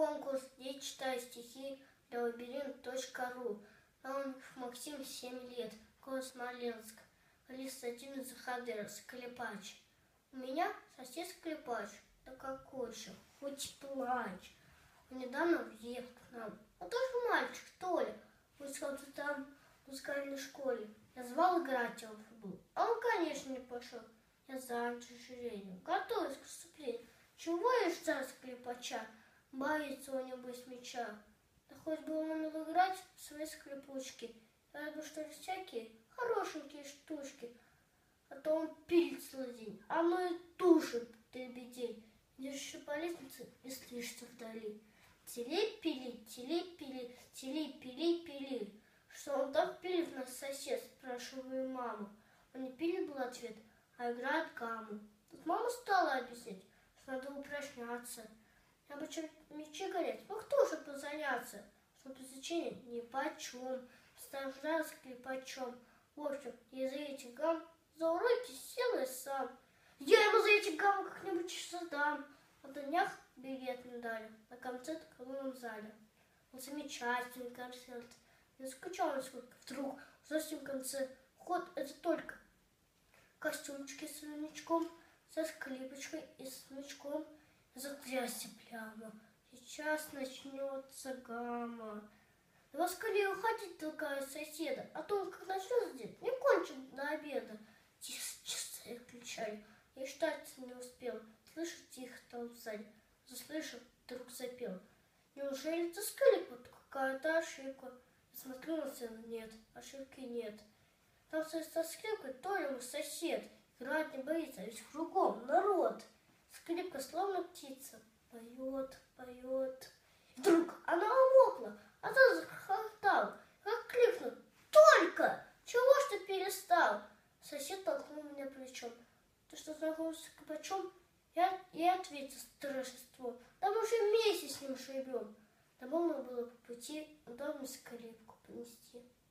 Конкурс «Я читаю стихи» для лабиринт.ру. Наумов Максим, 7 лет, город Смоленск. Алистатин Захадыр, скрипач. У меня сосед скрипач. Да какой же, хоть плачь. Он недавно въехал к нам. Он тоже мальчик, что ли? Учился там в музыкальной школе. Я звал играть его в футбол. А он, конечно, не пошел. Я занят сожалением. Готовюсь к выступлению. Чего я ждал скрипача? Боится он небось мяча. Да хоть бы он умел играть в свои скрипучки. Я бы что ли всякие хорошенькие штучки. А то он пилит целый день, а ну и тушит дребедей. Идешь по лестнице и слышишься вдали. Телепили, телепили, телепили, пили. Что он так пилит нас сосед, спрашиваю маму. Он не пилит был ответ, а играет гамму. Тут мама стала объяснять, что надо упражняться. А почему мячи горят? Ну кто же позаняться? Что изучение ни почем. Стажда скрипачом. В общем, из-за этих гамм за уроки сел и сам. Я ему за этих гамм как-нибудь задам. А на днях билет мне дали на концерт в колонном зале. Он замечательный концерт. Не скучал нисколько. Вдруг в следующем конце ход это только костюмчики с воротничком, со скрипочкой и с смычком. Затрясся прямо. Сейчас начнется гамма. Его скорее уходить толкает соседа, а то он как начнет здесь, не кончим до обеда. Часы включали. Я считать не успел. Слышу тихо там сзади. Заслышал, вдруг запел. Неужели это скрипка? Какая-то ошибка. Я смотрю на сцену, нет, ошибки нет. Там со скрипкой Толя сосед. Играть не боится, а ведь кругом народ. Скрипка словно птица. Поет, поет. Вдруг она умолкла, а то захохотал. Как крикнул: «Только! Чего ж ты перестал?» Сосед толкнул меня плечом. Ты что, знаком с скрипачом? Я ответил с торжеством. Да мы уже вместе с ним шибем. Домой мы было по пути, удобно скрипку понести.